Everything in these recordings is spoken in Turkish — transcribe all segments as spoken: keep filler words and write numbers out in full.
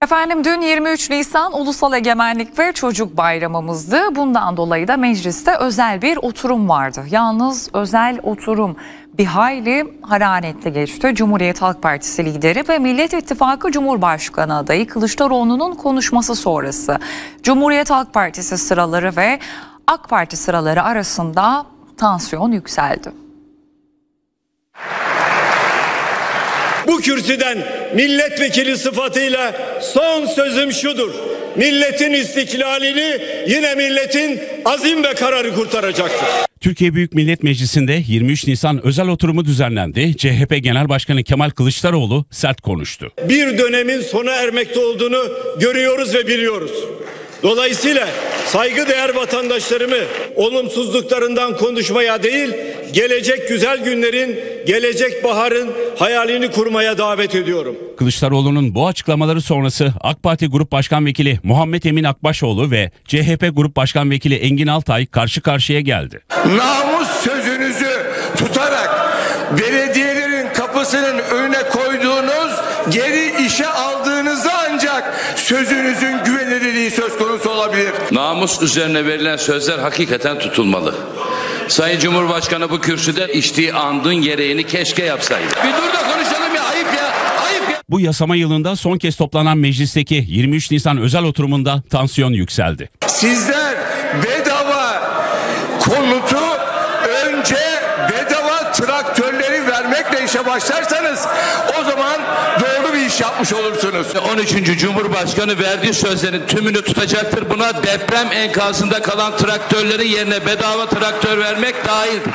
Efendim dün yirmi üç Nisan Ulusal Egemenlik ve Çocuk Bayramımızdı. Bundan dolayı da mecliste özel bir oturum vardı. Yalnız özel oturum bir hayli hararetli geçti. Cumhuriyet Halk Partisi lideri ve Millet İttifakı Cumhurbaşkanı adayı Kılıçdaroğlu'nun konuşması sonrası Cumhuriyet Halk Partisi sıraları ve AK Parti sıraları arasında tansiyon yükseldi. Bu kürsüden milletvekili sıfatıyla son sözüm şudur: milletin istiklalini yine milletin azim ve kararı kurtaracaktır. Türkiye Büyük Millet Meclisi'nde yirmi üç Nisan özel oturumu düzenlendi. C H P Genel Başkanı Kemal Kılıçdaroğlu sert konuştu. Bir dönemin sona ermekte olduğunu görüyoruz ve biliyoruz. Dolayısıyla saygıdeğer vatandaşlarımı olumsuzluklarından konuşmaya değil, gelecek güzel günlerin, gelecek baharın hayalini kurmaya davet ediyorum. Kılıçdaroğlu'nun bu açıklamaları sonrası AK Parti Grup Başkan Vekili Muhammed Emin Akbaşoğlu ve C H P Grup Başkan Vekili Engin Altay karşı karşıya geldi. Namus sözünüzü tutarak belediyelerin kapısının önüne koyduğunuz, geri işe aldığınızda ancak sözünüzün güvenilirliği söz konusu olabilir. Namus üzerine verilen sözler hakikaten tutulmalı. Sayın Cumhurbaşkanı bu kürsüde içtiği andın gereğini keşke yapsaydı. Bir dur da konuşalım ya, ayıp ya, ayıp ya. Bu yasama yılında son kez toplanan meclisteki yirmi üç Nisan özel oturumunda tansiyon yükseldi. Sizler bedava konutu önce bedava traktörleri vermekle işe başlarsanız o zaman doğru bir iş yapmış olursunuz. on üçüncü Cumhurbaşkanı verdiği sözlerin tümünü tutacaktır. Buna deprem enkazında kalan traktörlerin yerine bedava traktör vermek dahildir.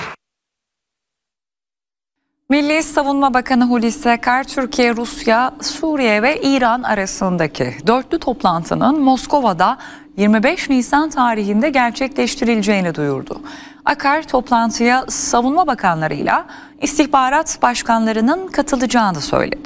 Milli Savunma Bakanı Hulusi Akar, Türkiye, Rusya, Suriye ve İran arasındaki dörtlü toplantının Moskova'da yirmi beş Nisan tarihinde gerçekleştirileceğini duyurdu. Akar, toplantıya savunma bakanlarıyla istihbarat başkanlarının katılacağını söyledi.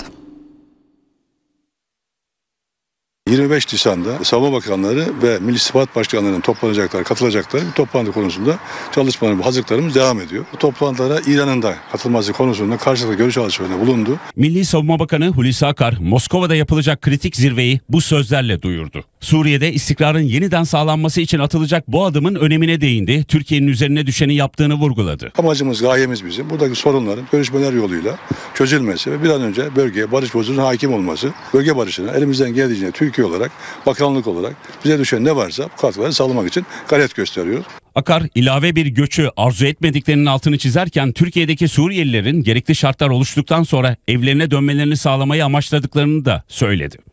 yirmi beş Nisan'da Savunma Bakanları ve Milli İstihbarat Başkanlarının toplanacaklar, katılacakları bir toplantı konusunda çalışmalarımız, hazırlıklarımız devam ediyor. Bu toplantılara İran'ın da katılması konusunda karşılıklı görüş alışverişinde bulundu. Milli Savunma Bakanı Hulusi Akar, Moskova'da yapılacak kritik zirveyi bu sözlerle duyurdu. Suriye'de istikrarın yeniden sağlanması için atılacak bu adımın önemine değindi. Türkiye'nin üzerine düşeni yaptığını vurguladı. Amacımız, gayemiz bizim buradaki sorunların görüşmeler yoluyla çözülmesi ve bir an önce bölgeye barış ve huzurun hakim olması, bölge barışına elimizden geldiğince Türkiye olarak, bakanlık olarak bize düşen ne varsa bu katkıları sağlamak için gayret gösteriyoruz. Akar, ilave bir göçü arzu etmediklerinin altını çizerken Türkiye'deki Suriyelilerin gerekli şartlar oluştuktan sonra evlerine dönmelerini sağlamayı amaçladıklarını da söyledi.